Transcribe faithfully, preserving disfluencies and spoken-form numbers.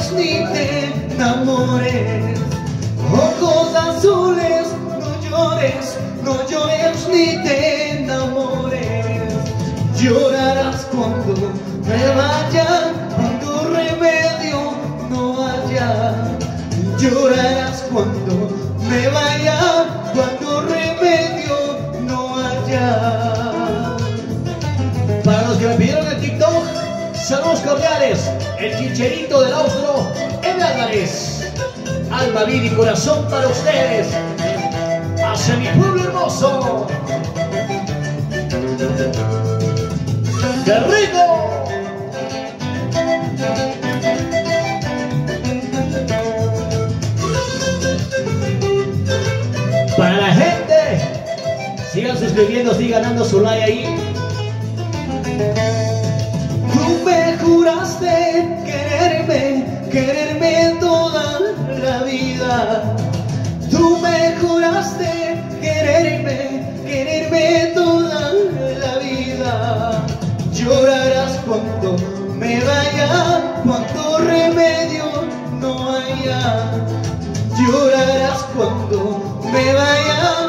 llores ni te enamores. Ojos azules, no llores, no llores ni te enamores. Llorarás cuando me vaya, cuando remedio no haya. Llorarás cuando me vaya, cuando remedio no haya. Para los que me pidieron el TikTok, saludos cordiales. El chicherito del austro, Eve Álvarez. Alma, vida y corazón para ustedes. Hacia mi pueblo hermoso. ¡Qué rico! Para la gente, sigan suscribiendo, sigan dando su like ahí. Tú me juraste quererme, quererme toda la vida. Tú me juraste quererme, quererme toda la vida. Llorarás cuando me vaya, cuando remedio no haya. Llorarás cuando me vaya,